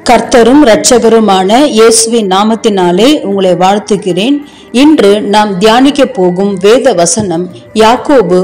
கர்த்தரும் இரட்சகருமான இயேசுவின் நாமத்தினாலே உங்களை வாழ்த்துகிறேன். இன்று நாம் தியானிக்க போகும் வேத வசனம் யாக்கோபு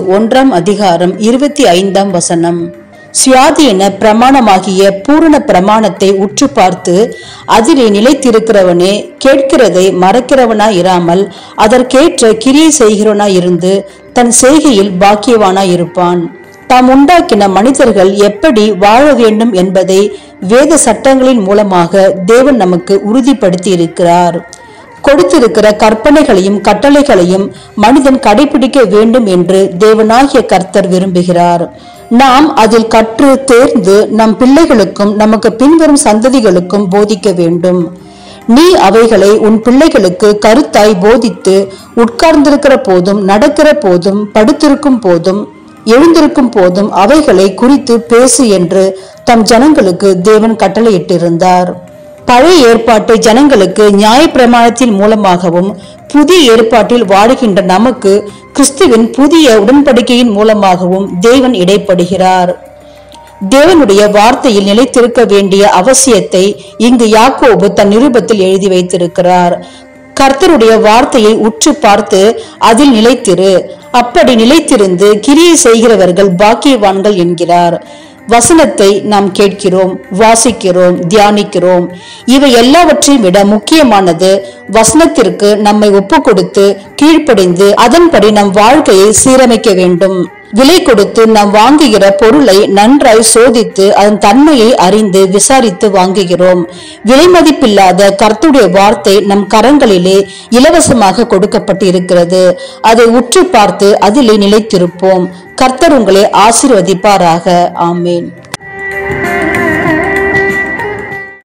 1:25. சுயாதீன பிரமாணமாகிய பூரண பிரமாணத்தை உற்று பார்த்து அதிலே நிலைத்திருக்கிறவனே கேட்கிறதை மறக்கிறவனாயிராமல் அதற்கேற்ற கிரியை செய்கிறவனாயிருந்து தன் செய்கையில் பாக்கியவானாயிருப்பான். தாம் உண்டாக்கின மனிதர்கள் எப்படி வாழ வேண்டும் என்பதை வேத சட்டங்களின் மூலமாக தேவன் நமக்கு உறுதிப்படுத்தி இருக்கிறார். கொடுத்திருக்கிற கற்பனைகளையும் கட்டளைகளையும் மனிதன் கடைபிடிக்க வேண்டும் என்று தேவனாகிய கர்த்தர் விரும்புகிறார். நாம் அதில் கற்று தேர்ந்து நம் பிள்ளைகளுக்கும் நமக்கு பின்வரும் சந்ததிகளுக்கும் போதிக்க வேண்டும். நீ அவைகளை உன் பிள்ளைகளுக்கு கருத்தாய் போதித்து உட்கார்ந்திருக்கிற போதும் நடக்கிற போதும் படுத்திருக்கும் போதும் எழுந்திருக்கும் போதும் அவைகளை குறித்து பேசு என்று தம் ஜனங்களுக்கு தேவன் கட்டளையிட்டிருந்தார். பழைய ஏற்பாட்டு ஜனங்களுக்கு நியாய பிரமாணத்தின் மூலமாகவும் புதிய ஏற்பாட்டில் வாழுகின்ற நமக்கு கிறிஸ்துவின் புதிய உடன்படிக்கையின் மூலமாகவும் தேவன் இடைப்படுகிறார். தேவனுடைய வார்த்தையில் நிலைத்திருக்க வேண்டிய அவசியத்தை இங்கு யாக்கோபு தன் நிருபத்தில் எழுதி வைத்திருக்கிறார். கர்த்தருடைய வார்த்தையை உற்று பார்த்து அதில் நிலைத்திரு, அப்படி நிலைத்திருந்து கிரியை செய்கிறவர்கள் பாக்கியவான்கள் என்கிறார். வசனத்தை நாம் கேட்கிறோம், வாசிக்கிறோம், தியானிக்கிறோம். இவை எல்லாவற்றையும் விட முக்கியமானது வசனத்திற்கு நம்மை ஒப்பு கொடுத்து கீழ்ப்படிந்து அதன்படி நம் வாழ்க்கையை சீரமைக்க வேண்டும். விலை கொடுத்து நாம் வாங்குகிற பொருளை நன்றாய் சோதித்து அதன் தன்மையை அறிந்து விசாரித்து வாங்குகிறோம். விலை மதிப்பில்லாத கர்த்தருடைய வார்த்தை நம் கரங்களிலே இலவசமாக கொடுக்கப்பட்டு இருக்கிறது. அதை உற்று பார்த்து அதிலே நிலைத்திருப்போம். கர்த்தர் உங்களை ஆசீர்வதிப்பாராக. ஆமேன்.